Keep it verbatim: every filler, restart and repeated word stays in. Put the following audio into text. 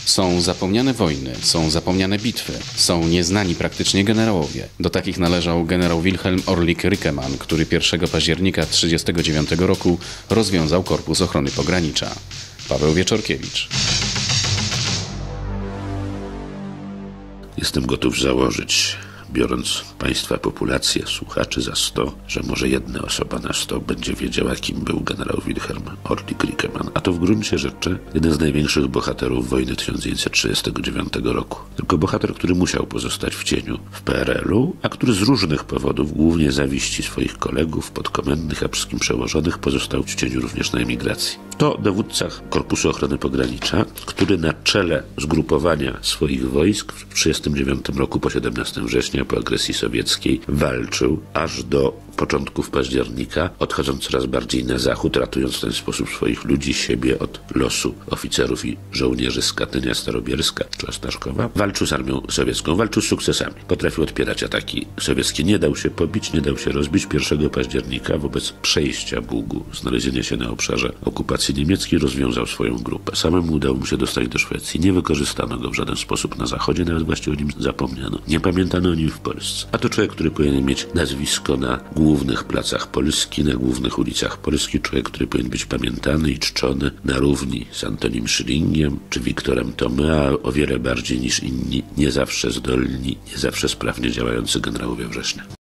Są zapomniane wojny, są zapomniane bitwy, są nieznani praktycznie generałowie. Do takich należał generał Wilhelm Orlik-Rickemann, który pierwszego października tysiąc dziewięćset trzydziestego dziewiątego roku rozwiązał Korpus Ochrony Pogranicza. Paweł Wieczorkiewicz. Jestem gotów założyć, biorąc państwa populację, słuchaczy za sto, że może jedna osoba na sto będzie wiedziała, kim był generał Wilhelm Orlik-Rickemann. A to w gruncie rzeczy jeden z największych bohaterów wojny tysiąc dziewięćset trzydziestego dziewiątego roku. Tylko bohater, który musiał pozostać w cieniu w P R L u, a który z różnych powodów, głównie zawiści swoich kolegów, podkomendnych, a wszystkim przełożonych, pozostał w cieniu również na emigracji. To dowódca Korpusu Ochrony Pogranicza, który na czele zgrupowania swoich wojsk w tysiąc dziewięćset trzydziestym dziewiątym roku po siedemnastego września, po agresji sowieckiej, walczył aż do początków października, odchodząc coraz bardziej na zachód, ratując w ten sposób swoich ludzi, siebie od losu oficerów i żołnierzy z Katynia, Starobierska czy Ostaszkowa. Walczył z armią sowiecką, walczył z sukcesami. Potrafił odpierać ataki sowieckie. Nie dał się pobić, nie dał się rozbić. pierwszego października wobec przejścia Bugu, znalezienia się na obszarze okupacji niemieckiej, rozwiązał swoją grupę. Samemu udało mu się dostać do Szwecji. Nie wykorzystano go w żaden sposób na zachodzie, nawet właściwie o nim zapomniano. Nie pamiętano o nim w Polsce. A to człowiek, który powinien mieć nazwisko na głównych placach Polski, na głównych ulicach Polski, człowiek, który powinien być pamiętany i czczony na równi z Antonim Schillingiem czy Wiktorem Tomea, o wiele bardziej niż inni, nie zawsze zdolni, nie zawsze sprawnie działający generałowie września.